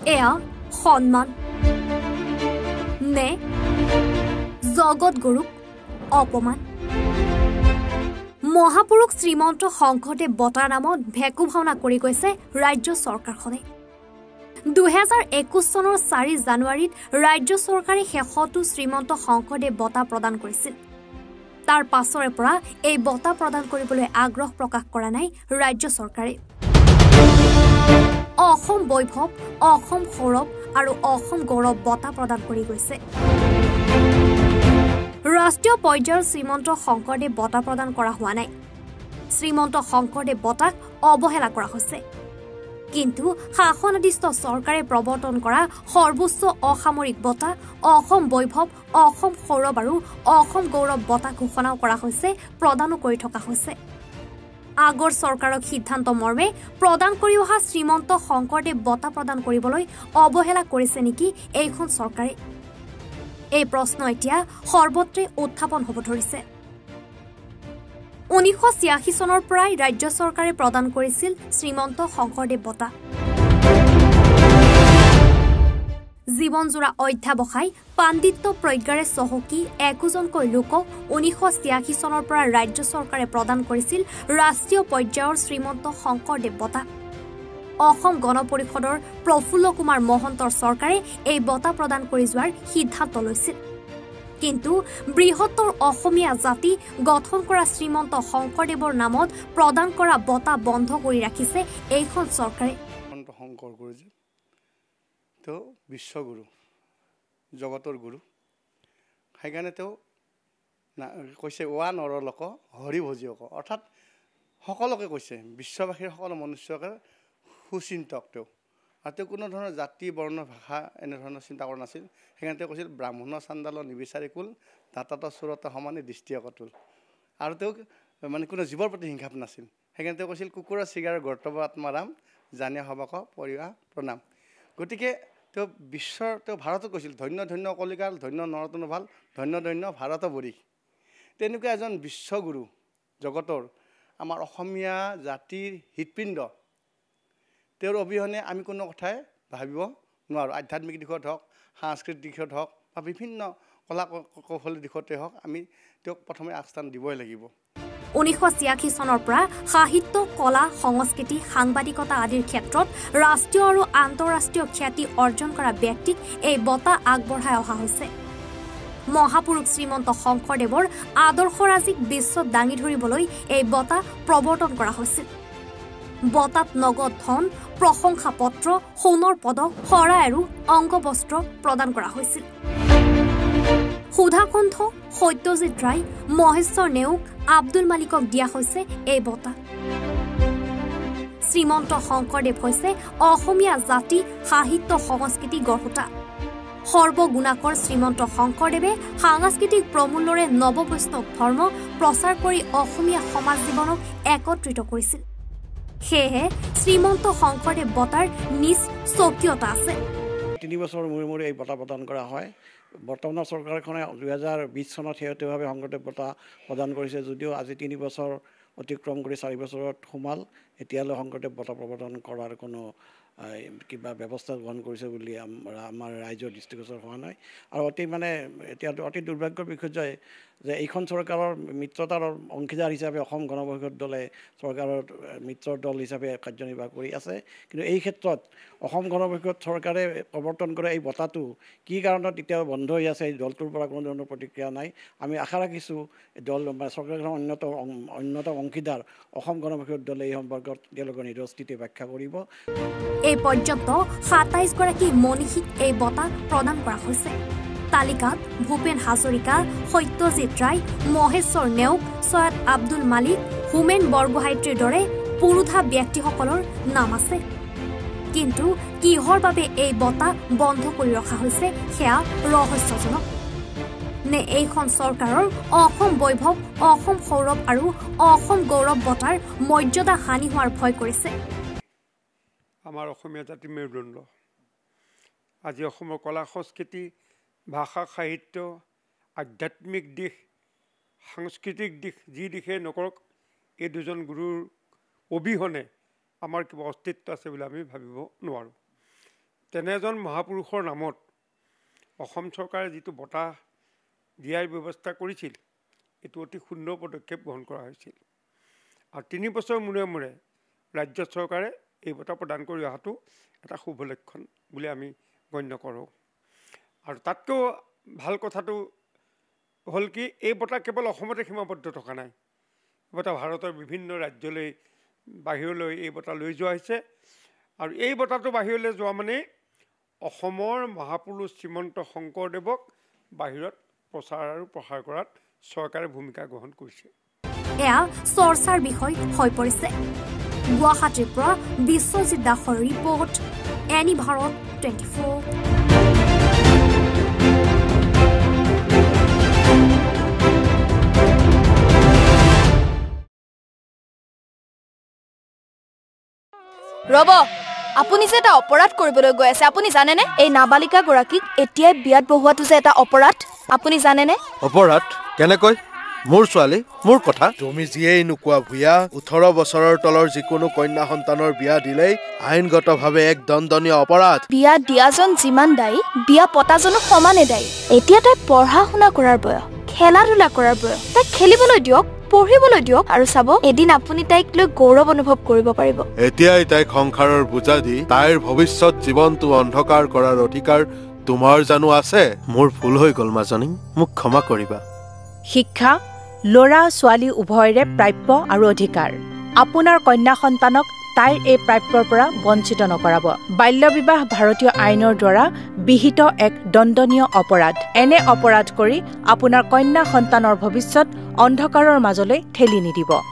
এয়া সন্মান নে জগতগুৰুক অপমান মহাপুৰুষ শ্ৰীমন্ত শংকৰদেৱ বঁটাৰ নামত ভেকু ভাওনা কৰি গৈছে ৰাজ্য চৰকাৰখনে 2021 চনৰ 4 জানুৱাৰীত ৰাজ্য চৰকাৰে শেষতো শ্ৰীমন্ত শংকৰদেৱ বঁটা প্ৰদান কৰিছিল তাৰ পাছৰে পৰা এই বঁটা প্ৰদান কৰিবলৈ আগ্ৰহ প্ৰকাশ কৰা নাই ৰাজ্য চৰকাৰে অসম বৈভৱ অসম সৌৰভ আৰু অসম গৌৰৱ বঁটা প্ৰদান কৰি গৈছে ৰাষ্ট্ৰীয় পৰ্যায়ৰ শ্ৰীমন্ত শংকৰদেৱ বঁটা প্ৰদান কৰা হোৱা নাই শ্ৰীমন্ত শংকৰদেৱ বঁটাক অৱহেলা কৰা হৈছে কিন্তু শাসনাধীষ্ঠ চৰকাৰে প্ৰৱৰ্তন কৰা সৰ্বোচ্চ অসামৰিক বঁটা অসম বৈভৱ অসম সৌৰভ আৰু অসম গৌৰৱ বঁটা ঘোষণা কৰা হৈছে প্ৰদানো কৰি থকা হৈছে আগৰ চৰকাৰক সিদ্ধান্ত মৰ্মে প্ৰদান কৰি অহা শ্ৰীমন্ত শংকৰদেৱ বঁটা প্ৰদান কৰিবলৈ অৱহেলা কৰিছে নেকি এইখন চৰকাৰে এই প্ৰশ্ন এতিয়া সৰ্বত্ৰে উত্থাপন হ'ব ধৰিছে 1986 চনৰ পৰাই ৰাজ্য চৰকাৰে প্ৰদান কৰিছিল শ্ৰীমন্ত শংকৰদেৱ বঁটা জীৱনজোৰা অধ্যাৱসায় পাণ্ডিত্য প্ৰজ্ঞাৰে চহকী একোজনকৈ লোকক 1986 চনৰ পৰা ৰাজ্য চৰকাৰে প্ৰদান কৰিছিল ৰাষ্ট্ৰীয় পৰ্যায়ৰ শ্ৰীমন্ত শংকৰদেৱ বঁটা অসম গণ পৰিষদৰ প্ৰফুল্ল কুমাৰ মহন্তৰ চৰকাৰে এই বঁটা প্ৰদান কৰি যোৱাৰ সিদ্ধান্ত লৈছিল কিন্তু বৃহত্তৰ অসমীয়া জাতি গঠন কৰা শ্ৰীমন্ত শংকৰদেৱৰ নামত প্ৰদান কৰা বঁটা বন্ধ কৰি ৰাখিছে এইখন চৰকাৰে শংকৰ গুৰুজী তো বিশ্বগুৰু জগতৰ গুৰু সেইকাৰণে তেওঁ কৈছে ওৱা নৰলোক হৰি ভজিয়ক অৰ্থাৎ সকলোকে কৈছে বিশ্ববাসীৰ সকলো মনুষ্যকে সুচিন্তক তেওঁ আৰু তেওঁ কোনো ধৰণৰ জাতি বৰ্ণ ভাষা এনেধৰণৰ চিন্তা কৰা নাছিল সেইকাৰণে তেওঁ কৈছিল ব্ৰাহ্মণ চাণ্ডাল নিবিচাৰি কুল দাতাত চোৰতা সমানে দৃষ্টি অকতুল আৰু তেওঁক মানে কোনো জীৱৰ প্ৰতি হিংসাপ নাছিল সেইকাৰণে তেওঁ কৈছিল কুকুৰা চিগাৰ গৰ্তৱ আত্মাৰাম জানীয় সবাক পৰিয়া প্ৰণাম গতিকে তেওঁ তেওঁ ভাৰতত কৈছিল ধন্য ধন্য কলিকাল ধন্য নৰতন ভাল ধন্য ধন্য ভাৰত বৰি তেনেকুৱা এজন বিশ্বগুৰু জগতৰ আমাৰ অসমীয়া জাতিৰ হৃদপিণ্ড তেওঁৰ অবিহনে আমি কোনো কথাই ভাবিব নোৱাৰোঁ আধ্যাত্মিক দিশত হওক সাংস্কৃতিক দিশত হওক বা বিভিন্ন কলা কৌশলী দিশতে হওক আমি তেওঁক প্ৰথমে আগস্থান দিবই লাগিব 1986 চনৰ পৰা সাহিত্য কলা সংস্কৃতি সাংবাদিকতা আদিৰ ক্ষেত্ৰত ৰাষ্ট্ৰীয় আৰু আন্তঃৰাষ্ট্ৰীয় খ্যাতি অৰ্জন কৰা ব্যক্তিক এই বঁটা আগবঢ়াই অহা হৈছে মহাপুৰুষ শ্ৰীমন্ত শংকৰদেৱৰ আদৰ্শৰাজিক বিশ্বত দাঙি ধৰিবলৈ এই বঁটা প্ৰৱৰ্তন কৰা হৈছিল বঁটাত নগদ ধন প্ৰশংসা পত্ৰ সোণৰ পদক শৰাই আৰু অংগবস্ত্ৰ প্ৰদান কৰা হৈছিল সুধাকণ্ঠ সত্যজিৎ ৰায় মহেশ্বৰ নেওগ আব্দুল মালিকক দিয়া হৈছে এই বঁটা শ্ৰীমন্ত শংকৰদেৱ হৈছে অসমীয়া জাতি সাহিত্য সংস্কৃতি গঢ়োতা সৰ্বগুণাকৰ শ্ৰীমন্ত শংকৰদেৱে সাংস্কৃতিক প্ৰমূল্যৰে নৱবৈষ্ণৱ ধৰ্ম প্ৰচাৰ কৰি অসমীয়া সমাজ জীৱনক একত্ৰিত কৰিছিল সেয়েহে শ্ৰীমন্ত শংকৰদেৱ বঁটাৰ নিজ স্বকীয়তা আছে 3 বছৰ মূৰে এই বঁটা প্ৰদান কৰা হয় বৰ্তমানৰ চৰকাৰখনে 2020 চনত শেহতীয়াভাৱে শংকৰদেৱ বঁটা প্ৰদান কৰিছে যদিও আজি 3 বছৰ অতিক্ৰম কৰি 4 বছৰত সোমাল এতিয়ালৈ শংকৰদেৱ বঁটা প্ৰদান কৰাৰ কোনো কিবা ব্যৱস্থা গ্ৰহণ কৰিছে বুলি আমাৰ ৰাজ্যৰ দৃষ্টিগোচৰ হোৱা নাই আৰু এতিয়া অতি দুৰ্ভাগ্যৰ বিষয় যে এইখন চৰকাৰৰ মিত্ৰতাৰ অংশীদাৰ হিচাপে অসম গণ পৰিষদ দলে চৰকাৰৰ মিত্ৰৰ দল হিচাপে কাৰ্যনিৰ্বাহ কৰি আছে কিন্তু এই ক্ষেত্ৰত অসম গণ পৰিষদ চৰকাৰে প্ৰৱৰ্তন কৰা এই বঁটাটো কি কাৰণত এতিয়াও বন্ধ হৈ আছে এই দলটোৰ পৰা কোনো ধৰণৰ প্ৰতিক্ৰিয়া নাই আমি আশা ৰাখিছোঁ দল চৰকাৰখনৰ অন্যতম অংশীদাৰ অসম গণ পৰিষদ দলে এই সম্পৰ্কত তেওঁলোকৰ নিজৰ স্থিতি ব্যাখ্যা কৰিব এই পৰ্যন্ত 27 গৰাকী মনীষীক এই বঁটা প্ৰদান কৰা হৈছে তালিকাত ভূপেন হাজৰিকা সত্যজিৎ ৰায় মহেশ্বৰ নেওগ সৈয়দ আব্দুল মালিক হোমেন বৰগোহাঁইৰ দৰে পুৰুধা ব্যক্তিসকলৰ নাম আছে কিন্তু কিহৰ বাবে এই বঁটা বন্ধ কৰি ৰখা হৈছে সেয়া ৰহস্যজনক নে এইখন চৰকাৰৰ অসম বৈভৱ অসম সৌৰভ আৰু অসম গৌৰৱ বঁটাৰ মৰ্যাদা হানি হোৱাৰ ভয় কৰিছে আমাৰ অসমীয়া জাতিৰ মেৰুদণ্ড আজি অসমৰ কলা সংস্কৃতি ভাষা সাহিত্য আধ্যাত্মিক দিশ সাংস্কৃতিক দিশ যি দিশে নকৰক এই দুজন গুৰুৰ অবিহনে আমাৰ কিবা অস্তিত্ব আছে বুলি আমি ভাবিব নোৱাৰোঁ তেনে এজন মহাপুৰুষৰ নামত অসম চৰকাৰে যিটো বঁটা দিয়াৰ ব্যৱস্থা কৰিছিল এইটো অতি সুন্দৰ পদক্ষেপ গ্ৰহণ কৰা হৈছিল আৰু 3 বছৰ মূৰে মূৰে ৰাজ্য চৰকাৰে এই বঁটা প্ৰদান কৰি অহাটো এটা শুভ লক্ষণ বুলি আমি গণ্য কৰোঁ আৰু তাতকৈ ভাল কথাটো হ'ল কি এই বঁটা কেৱল অসমতে সীমাবদ্ধ থকা নাই এই বঁটা ভাৰতৰ বিভিন্ন ৰাজ্যলৈ বাহিৰলৈ এই বঁটা লৈ যোৱা হৈছে আৰু এই বঁটাটো বাহিৰলৈ যোৱা মানে অসমৰ মহাপুৰুষ শ্ৰীমন্ত শংকৰদেৱক বাহিৰত প্ৰচাৰ আৰু প্ৰসাৰ কৰাত চৰকাৰে ভূমিকা গ্ৰহণ কৰিছে এয়া চৰ্চাৰ বিষয় হৈ পৰিছে গুৱাহাটীৰ পৰা বিশ্বজিৎ দাসৰ ৰিপৰ্ট এনি ভাৰত 24 ৰব আপুনি যে এটা অপৰাধ কৰিবলৈ গৈ আছে আপুনি জানেনে এই নাবালিকা গৰাকীক এতিয়াই বিয়াত বহোৱাটো যে এটা অপৰাধ আপুনি জানেনে অপৰাধ কেনেকৈ মোৰ ছোৱালী মোৰ কথা তুমি যিয়েই নোকোৱা ভূঞা 18 বছৰৰ তলৰ যিকোনো কন্যা সন্তানৰ বিয়া দিলেই আইনগতভাৱে এক দণ্ডনীয় অপৰাধ বিয়া দিয়াজন যিমান দায়ী বিয়া পতাজনো সমানে দায়ী এতিয়া তাই পঢ়া শুনা কৰাৰ বয়স খেলা ধূলা কৰাৰ বয়স তাই খেলিবলৈ দিয়ক পঢ়িবলৈ দিয়ক আৰু চাব এদিন আপুনি তাইক লৈ গৌৰৱ অনুভৱ কৰিব পাৰিব এতিয়াই তাইক সংসাৰৰ বোজা দি তাইৰ ভৱিষ্যত জীৱনটো অন্ধকাৰ কৰাৰ অধিকাৰ তোমাৰ জানো আছে মোৰ ভুল হৈ গ'ল মাজনী মোক ক্ষমা কৰিবা শিক্ষা ল'ৰা ছোৱালী উভয়ৰে প্ৰাপ্য আৰু অধিকাৰ আপোনাৰ কন্যা সন্তানক তাইৰ এই প্ৰাপ্যৰ পৰা বঞ্চিত নকৰাব বাল্য বিবাহ ভাৰতীয় আইনৰ দ্বাৰা বিহিত এক দণ্ডনীয় অপৰাধ এনে অপৰাধ কৰি আপোনাৰ কন্যা সন্তানৰ ভৱিষ্যত অন্ধকাৰৰ মাজলৈ ঠেলি নিদিব